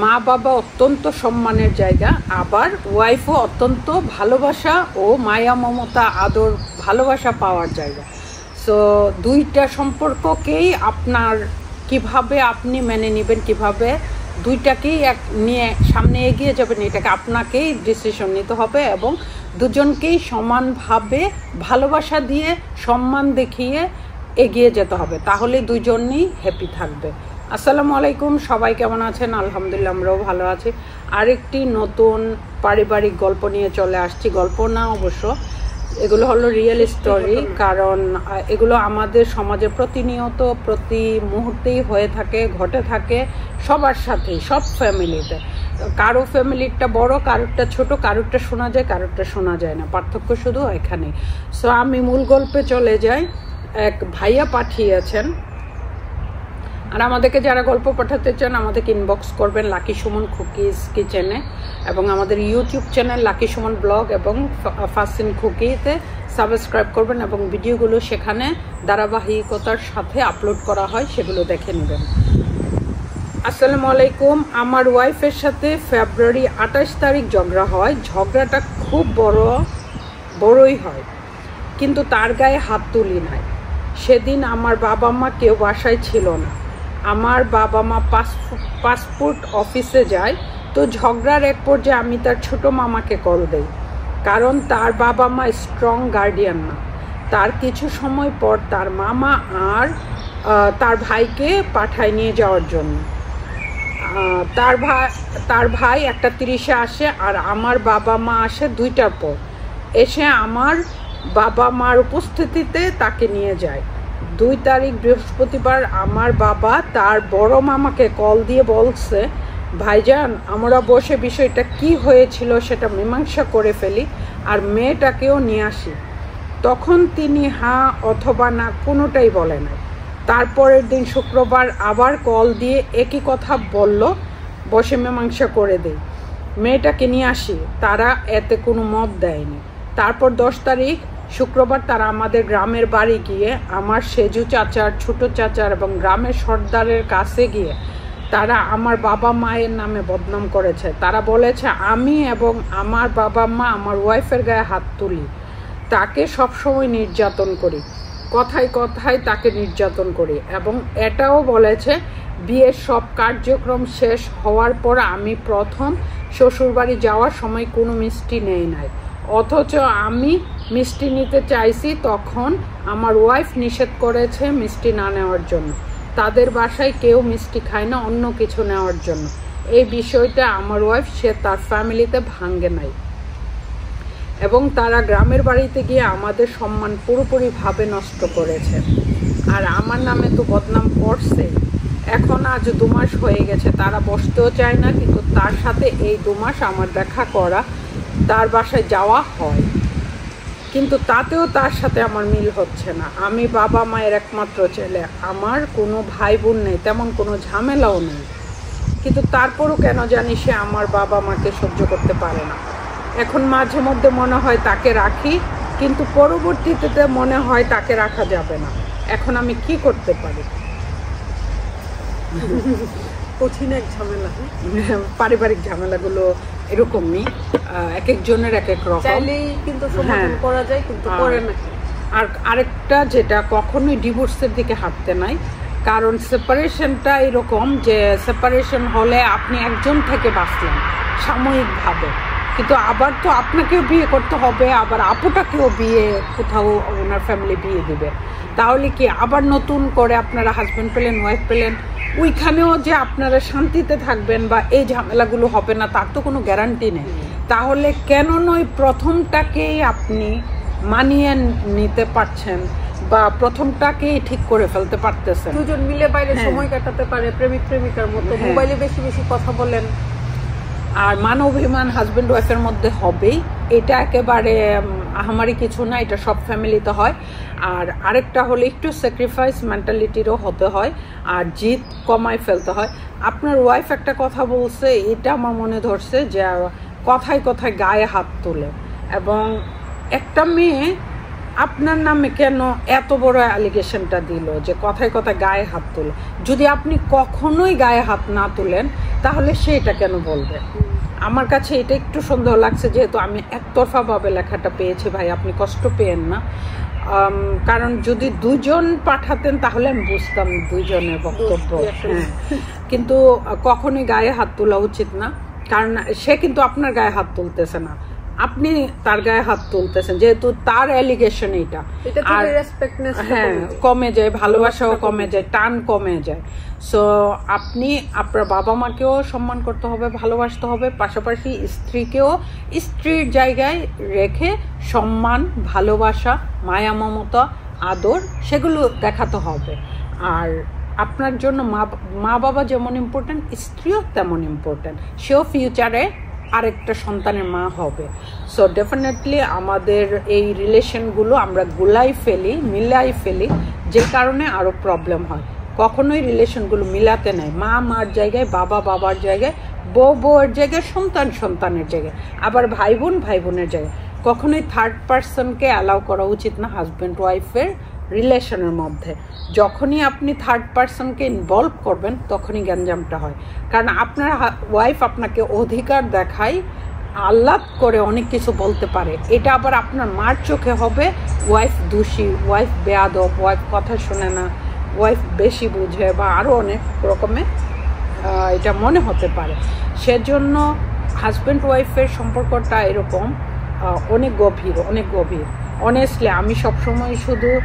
মা বাবা অত্যন্ত সম্মানের জায়গা, আবার ওয়াইফও অত্যন্ত ভালোবাসা ও মায়া মমতা আদর ভালোবাসা পাওয়ার জায়গা। সো দুইটা সম্পর্ককেই আপনার কিভাবে আপনি মেনে নেবেন, কিভাবে দুইটাকেই নিয়ে সামনে এগিয়ে যাবেন, এটাকে আপনাকেই ডিসিশন নিতে হবে এবং দুজনকেই সমানভাবে ভালোবাসা দিয়ে সম্মান দেখিয়ে এগিয়ে যেতে হবে, তাহলে দুজনেই হ্যাপি থাকবে। আসসালামু আলাইকুম, সবাই কেমন আছেন? আলহামদুলিল্লাহ, আমরাও ভালো আছি। আরেকটি নতুন পারিবারিক গল্প নিয়ে চলে আসছি। গল্প না অবশ্য, এগুলো হলো রিয়েল স্টোরি, কারণ এগুলো আমাদের সমাজে প্রতিনিয়ত প্রতি মুহূর্তেই হয়ে থাকে, ঘটে থাকে সবার সাথেই, সব ফ্যামিলিতে। কারো ফ্যামিলিটা বড়, কারোরটা ছোট, কারোরটা শোনা যায়, কারোরটা শোনা যায় না, পার্থক্য শুধু এখানেই। সো আমি মূল গল্পে চলে যাই। এক ভাইয়া পাঠিয়েছেন, আর আমাদেরকে যারা গল্প পাঠাতে চান আমাদেরকে ইনবক্স করবেন লাকি সুমন কুকিজ কিচেনে, এবং আমাদের YouTube channel Lucky Suman blog এবং ফাসিন কুকিতে সাবস্ক্রাইব করবেন, এবং ভিডিওগুলো সেখানে ধারাবাহিকতার সাথে আপলোড করা হয়, সেগুলো দেখে নেবেন। আসসালামু আলাইকুম। আমার ওয়াইফের সাথে ফেব্রুয়ারি 28 তারিখ ঝগড়া হয়। ঝগড়াটা খুব বড়ই হয়, কিন্তু তার গায়ে হাত তুলি নাই। সেদিন আমার বাবা মা কেউ বাসায় ছিল না। আমার বাবা মা পাসপোর্ট অফিসে যায়, তো ঝগড়ার এক পর্যায়ে আমি তার ছোট মামাকে কল দেই, কারণ তার বাবা মা স্ট্রং গার্ডিয়ান না। তার কিছু সময় পর তার মামা আর তার ভাইকে পাঠায় নিয়ে যাওয়ার জন্য। তার ভাই 1:30-এ আসে, আর আমার বাবা মা আসে 2টার পর। এসে আমার বাবা মার উপস্থিতিতে তাকে নিয়ে যায়। 2 তারিখ বৃহস্পতিবার আমার বাবা তার বড় মামাকে কল দিয়ে বলছে, ভাইজান আমরা বসে বিষয়টা কি হয়েছিল সেটা মীমাংসা করে ফেলি, আর মেয়েটাকেও নিয়ে আসি। তখন তিনি হ্যাঁ অথবা না কোনোটাই বলে নাই। তারপরের দিন শুক্রবার আবার কল দিয়ে একই কথা বলল, বসে মীমাংসা করে দেই, মেয়েটাকে নিয়ে আসি। তারা এতে কোনো মত দেয়নি। তারপর 10 তারিখ শুক্রবার তারা আমাদের গ্রামের বাড়ি গিয়ে আমার সেজু চাচার, ছোট চাচার এবং গ্রামের সর্দারের কাছে গিয়ে তারা আমার বাবা মায়ের নামে বদনাম করেছে। তারা বলেছে আমি এবং আমার বাবা মা আমার ওয়াইফের গায়ে হাত তুলি, তাকে সবসময় নির্যাতন করি, কথায় কথায় তাকে নির্যাতন করি, এবং এটাও বলেছে বিয়ের সব কার্যক্রম শেষ হওয়ার পর আমি প্রথম শ্বশুরবাড়ি যাওয়ার সময় কোনো মিষ্টি নেই নাই, অথচ আমি মিষ্টি নিতে চাইছি, তখন আমার ওয়াইফ নিষেধ করেছে মিষ্টি না নেওয়ার জন্য। তাদের বাসায় কেউ মিষ্টি খায় না অন্য কিছু নেওয়ার জন্য। এই বিষয়টা আমার ওয়াইফ সে তার ফ্যামিলিতে ভাঙ্গে নাই, এবং তারা গ্রামের বাড়িতে গিয়ে আমাদের সম্মান পুরোপুরিভাবে নষ্ট করেছে, আর আমার নামে তো বদনাম করছে। এখন আজ 2 মাস হয়ে গেছে, তারা বসতেও চায় না, কিন্তু তার সাথে এই 2 মাস আমার দেখা করা, তার বাসায় যাওয়া হয়, কিন্তু তাতেও তার সাথে আমার মিল হচ্ছে না। আমি বাবা মায়ের একমাত্র ছেলে, আমার কোনো ভাই বোন নেই, তেমন কোনো ঝামেলাও নেই, কিন্তু তারপরও কেন জানি সে আমার বাবা মাকে সহ্য করতে পারে না। এখন মাঝে মধ্যে মনে হয় তাকে রাখি, কিন্তু পরবর্তীতে মনে হয় তাকে রাখা যাবে না। এখন আমি কি করতে পারি? কঠিন এক ঝামেলা। পারিবারিক ঝামেলাগুলো এরকমই, এক একজনের এক এক রকম। চাইলেই কিন্তু সমাধান করা যায়, কিন্তু করে না। আর আরেকটা যেটা, কখনোই ডিভোর্সের দিকে হাঁটতে নাই, কারণ সেপারেশনটা এরকম যে সেপারেশন হলে আপনি একজন থেকে বাঁচলেন সাময়িকভাবে, কিন্তু আবার তো আপনাকেও বিয়ে করতে হবে, আবার আপুটাকেও বিয়ে কোথাও ওনার ফ্যামিলি বিয়ে দিবে, তাহলে কি আবার নতুন করে আপনারা হাজব্যান্ড পেলেন, ওয়াইফ পেলেন, ওইখানেও যে আপনারা শান্তিতে থাকবেন বা এই ঝামেলাগুলো হবে না তার তো কোনো গ্যারান্টি নেই। তাহলে কেন নয় প্রথমটাকেই আপনি মানিয়ে নিতে পারছেন বা প্রথমটাকেই ঠিক করে ফেলতে পারতেছেন। দুজন মিলে বাইরে সময় কাটাতে পারে, প্রেমিক প্রেমিকার মতো, মোবাইলে বেশি বেশি কথা বলেন। আর মান অভিমান হাজব্যান্ড ওয়াইফের মধ্যে হবেই, এটা একেবারে আহামারি কিছু না, এটা সব ফ্যামিলিতে হয়। আর আরেকটা হলে একটু স্যাক্রিফাইস মেন্টালিটিরও হতে হয়, আর জিদ কমায় ফেলতে হয়। আপনার ওয়াইফ একটা কথা বলছে, এটা আমার মনে ধরছে যে কথায় কথায় গায়ে হাত তোলে, এবং একটা মেয়ে আপনার নামে কেন এত বড় অ্যালিগেশনটা দিল যে কথায় কথায় গায়ে হাত তোলে। যদি আপনি কখনোই গায়ে হাত না তোলেন তাহলে সে এটা কেন বলবে? আমার কাছে এটা একটু সন্দেহ লাগছে, যেহেতু আমি একতরফাভাবে লেখাটা পেয়েছি। ভাই আপনি কষ্ট পেয়েন না, কারণ যদি দুজন পাঠাতেন তাহলে আমি বুঝতাম দুইজনের বক্তব্য। হ্যাঁ, কিন্তু কখনোই গায়ে হাত তোলা উচিত না, কারণ সে কিন্তু আপনার গায়ে হাত তুলতেছে না, আপনি তার গায়ে হাত তুলতেছেন, যেহেতু তার অ্যালিগেশন এটা। আর হ্যাঁ, কমে যায়, ভালোবাসাও কমে যায়, টান কমে যায়। সো আপনি আপনার বাবা মাকেও সম্মান করতে হবে, ভালোবাসতে হবে, পাশাপাশি স্ত্রীকেও স্ত্রীর জায়গায় রেখে সম্মান, ভালোবাসা, মায়া, মমতা, আদর সেগুলো দেখাতে হবে। আর আপনার জন্য মা বাবা যেমন ইম্পর্টেন্ট, স্ত্রীও তেমন ইম্পর্টেন্ট। সেও ফিউচারে আরেকটা সন্তানের মা হবে। সো ডেফিনেটলি আমাদের এই রিলেশনগুলো আমরা মিলাই ফেলি, যে কারণে আরও প্রবলেম হয়। কখনোই রিলেশনগুলো মিলাতে নেই, মা মার জায়গায়, বাবা বাবার জায়গায়, বউ বউয়ের জায়গায়, সন্তান সন্তানের জায়গায়, আবার ভাই বোনের জায়গায়। কখনোই থার্ড পার্সনকে অ্যালাউ করা উচিত না হাজব্যান্ড ওয়াইফের রিলেশনের মধ্যে। যখনই আপনি থার্ড পার্সনকে ইনভলভ করবেন তখনই গ্যাঞ্জামটা হয়, কারণ আপনার ওয়াইফ আপনাকে অধিকার দেখায়, আহ্লাদ করে অনেক কিছু বলতে পারে। এটা আবার আপনার মার চোখে হবে ওয়াইফ দোষী, ওয়াইফ বেয়াদব, ওয়াইফ কথা শোনে না, ওয়াইফ বেশি বুঝে, বা আরও অনেক রকমের এটা মনে হতে পারে। সেজন্য হাজব্যান্ড ওয়াইফের সম্পর্কটা এরকম অনেক গভীর। অনেস্টলি আমি সবসময়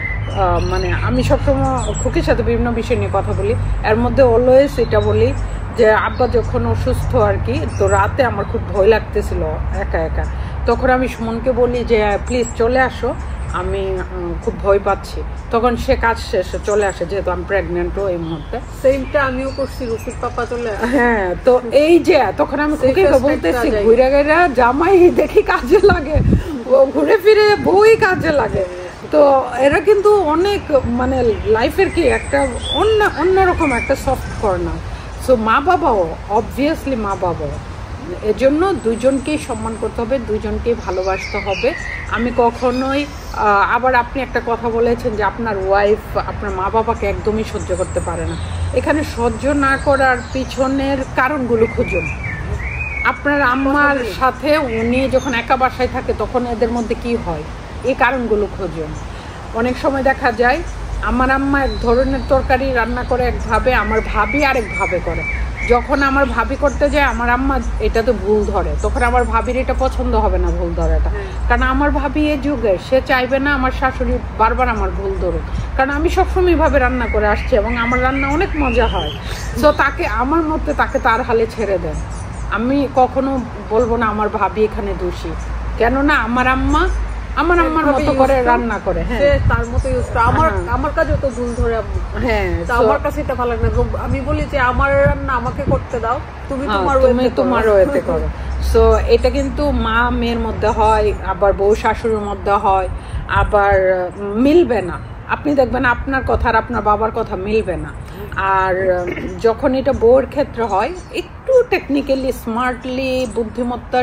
আমি সবসময় খুকির সাথে বিভিন্ন বিষয় নিয়ে কথা বলি। এর মধ্যে অলওয়েজ এটা বলি যে আব্বা যখন অসুস্থ আর কি, তো রাতে আমার খুব ভয় লাগতেছিল একা একা, তখন আমি সুমনকে বলি যে প্লিজ চলে আসো, আমি খুব ভয় পাচ্ছি। তখন সে কাজ শেষে চলে আসে, যেহেতু আমি প্রেগনেন্টও এই মুহূর্তে। সেইমটা আমিও করছি, রুফির পাপা চলে আসে। হ্যাঁ, তো এই যে তখন আমি খুকিকে বলতেছি ঘুরে জামাই দেখি কাজে লাগে, ঘুরে ফিরে বউই কাজে লাগে। তো এরা কিন্তু অনেক লাইফের কি একটা অন্যরকম একটা সফট কর্নার। সো মা বাবাও অবভিয়াসলি এজন্য দুজনকেই সম্মান করতে হবে, দুজনকেই ভালোবাসতে হবে। আমি কখনোই আবার আপনি একটা কথা বলেছেন যে আপনার ওয়াইফ আপনার মা বাবাকে একদমই সহ্য করতে পারে না। এখানে সহ্য না করার পিছনের কারণগুলো খুঁজুন। আপনার আম্মার সাথে উনি যখন একা বাসায় থাকে তখন এদের মধ্যে কি হয়, এই কারণগুলো খুঁজুন। অনেক সময় দেখা যায় আমার আম্মা এক ধরনের তরকারি রান্না করে একভাবে, আমার ভাবি আরেকভাবে করে। যখন আমার ভাবি করতে যায় আমার আম্মা এটাতে ভুল ধরে, তখন আমার ভাবির এটা পছন্দ হবে না, ভুল ধরাটা। কারণ আমার ভাবি এ যুগে সে চাইবে না আমার শাশুড়ি বারবার আমার ভুল ধরুক, কারণ আমি সবসময় এইভাবে রান্না করে আসছি এবং আমার রান্না অনেক মজা হয়। সো তাকে আমার মতে তাকে তার হালে ছেড়ে দেন। আমি কখনো বলবো না আমার ভাবি এখানে দোষী, কেননা আমার আম্মার মতো করে রান্না করে। হ্যাঁ, তার মতো আমার কাছে তো ভুল ধরে। হ্যাঁ, আমার কাছে এটা ভালো লাগে না। আমি বলি যে আমার রান্না আমাকে করতে দাও, তুমি তোমার ওয়েতে করো। সো এটা কিন্তু মা মেয়ের মধ্যে হয়, আবার বউ শাশুড়ির মধ্যে হয়, আবার মিলবে না। আপনি দেখবেন আপনার কথা আর আপনার বাবার কথা মিলবে না। আর যখন এটা বউয়ের ক্ষেত্রে হয়, একটু টেকনিক্যালি স্মার্টলি বুদ্ধিমত্তার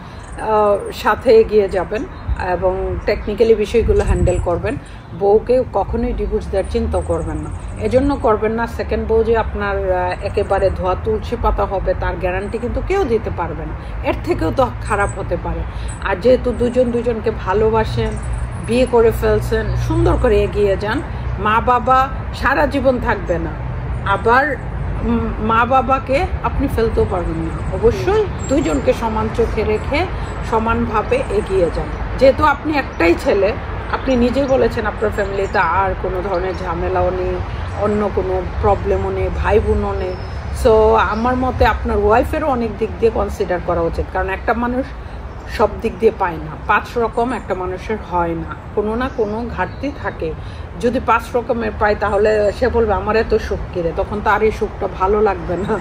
সাথে এগিয়ে যাবেন এবং টেকনিক্যালি বিষয়গুলো হ্যান্ডেল করবেন। বউকে কখনোই ডিভোর্স দেওয়ার চিন্তা করবেন না, এজন্য করবেন না সেকেন্ড বউ যে আপনার একেবারে ধোয়া তুলসী পাতা হবে তার গ্যারান্টি কিন্তু কেউ দিতে পারবে না, এর থেকেও তো খারাপ হতে পারে। আর যেহেতু দুজনকে ভালোবাসেন, বিয়ে করে ফেলছেন, সুন্দর করে এগিয়ে যান। মা বাবা সারা জীবন থাকবে না, আবার মা বাবাকে আপনি ফেলতেও পারবেন না। অবশ্যই দুজনকে সমান চোখে রেখে সমানভাবে এগিয়ে যান। যেহেতু আপনি একটাই ছেলে, আপনি নিজেই বলেছেন আপনার ফ্যামিলিতে আর কোনো ধরনের ঝামেলাও নেই, অন্য কোনো প্রবলেমও নেই, ভাই বোনও নেই। সো আমার মতে আপনার ওয়াইফেরও অনেক দিক দিয়ে কনসিডার করা উচিত, কারণ একটা মানুষ সব দিক দিয়ে পায় না, 5 রকম একটা মানুষের হয় না, কোনো না কোনো ঘাটতি থাকে। যদি 5 রকমের পায় তাহলে সে বলবে আমার এত সুখ কিরে, তখন তার এই সুখটা ভালো লাগবে না।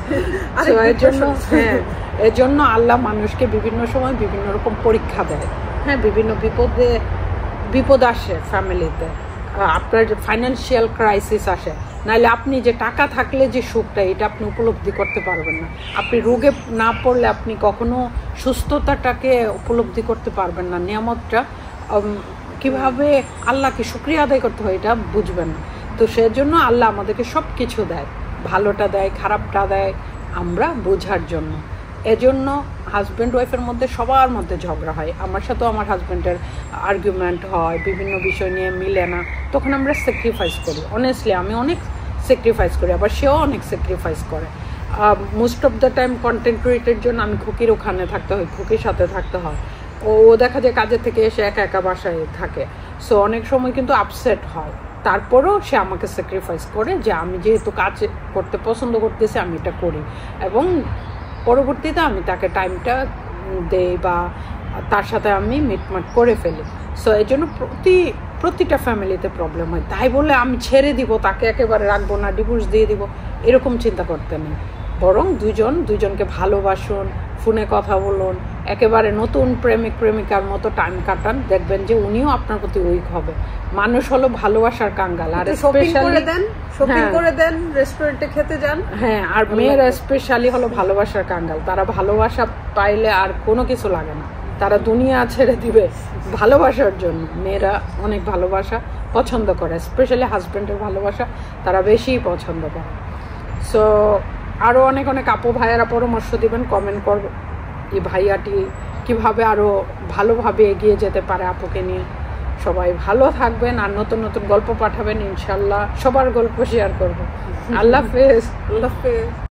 এর জন্য আল্লাহ মানুষকে বিভিন্ন সময় বিভিন্ন রকম পরীক্ষা দেয়। হ্যাঁ, বিভিন্ন বিপদ আসে ফ্যামিলিতে, আপনার ফাইন্যান্সিয়াল ক্রাইসিস আসে, নাহলে আপনি যে টাকা থাকলে যে সুখটা এটা আপনি উপলব্ধি করতে পারবেন না। আপনি রোগে না পড়লে আপনি কখনো সুস্থতাটাকে উপলব্ধি করতে পারবেন না, নিয়ামতটা কিভাবে আল্লাহকে শুকরিয়া আদায় করতে হয় এটা বুঝবেন না। তো সেজন্য আল্লাহ আমাদেরকে সব কিছু দেয়, ভালোটা দেয়, খারাপটা দেয়, আমরা বোঝার জন্য। এজন্য হাজব্যান্ড ওয়াইফের মধ্যে সবার মধ্যে ঝগড়া হয়। আমার সাথেও আমার হাজব্যান্ডের আর্গুমেন্ট হয়, বিভিন্ন বিষয় নিয়ে মিলে না, তখন আমরা স্যাক্রিফাইস করি। অনেস্টলি আমি অনেক স্যাক্রিফাইস করি, আবার সেও অনেক স্যাক্রিফাইস করে। Most of the time content ক্রিয়েটের জন্য আমি খুকির ওখানে থাকতে হয়, খুকির সাথে থাকতে হয়। ও দেখা যায় কাজের থেকে এসে একা একা বাসায় থাকে, সো অনেক সময় কিন্তু আপসেট হয়। তারপরেও সে আমাকে স্যাক্রিফাইস করে যে আমি যেহেতু কাজ করতে পছন্দ করতেছি আমি এটা করি, এবং পরবর্তীতে আমি তাকে টাইমটা দেই বা তার সাথে আমি মিটমাট করে ফেলি। সো এই জন্য প্রতিটা ফ্যামিলিতে প্রবলেম হয়। তাই বলে আমি ছেড়ে দিব, তাকে একেবারে রাখবো না, ডিভোর্স দিয়ে দিব, এরকম চিন্তা করতে নেই। বরং দুইজনকে ভালোবাসুন, ফোনে কথা বলুন, একেবারে নতুন প্রেমিক প্রেমিকার মতো টাইম কাটান, দেখবেন যে উনিও আপনার প্রতি উইক হবে। মানুষ হলো ভালোবাসার কাঙ্গাল। আর শপিং করে দেন, রেস্টুরেন্টে খেতে যান। হ্যাঁ, আর মেয়েরা স্পেশালি হলো ভালোবাসার কাঙ্গাল। তারা ভালোবাসা পাইলে আর কোনো কিছু লাগে না, তারা দুনিয়া ছেড়ে দিবে ভালোবাসার জন্য। মেয়েরা অনেক ভালোবাসা পছন্দ করে, স্পেশালি হাজব্যান্ডের ভালোবাসা তারা বেশি পছন্দ করে। সো আরও অনেক আপু ভাইয়ারা পরামর্শ দিবেন, কমেন্ট করবে এই ভাইয়াটি কিভাবে আরও ভালোভাবে এগিয়ে যেতে পারে আপুকে নিয়ে। সবাই ভালো থাকবেন, আর নতুন গল্প পাঠাবেন, ইনশাল্লাহ সবার গল্প শেয়ার করবো। আল্লাহ হাফেজ।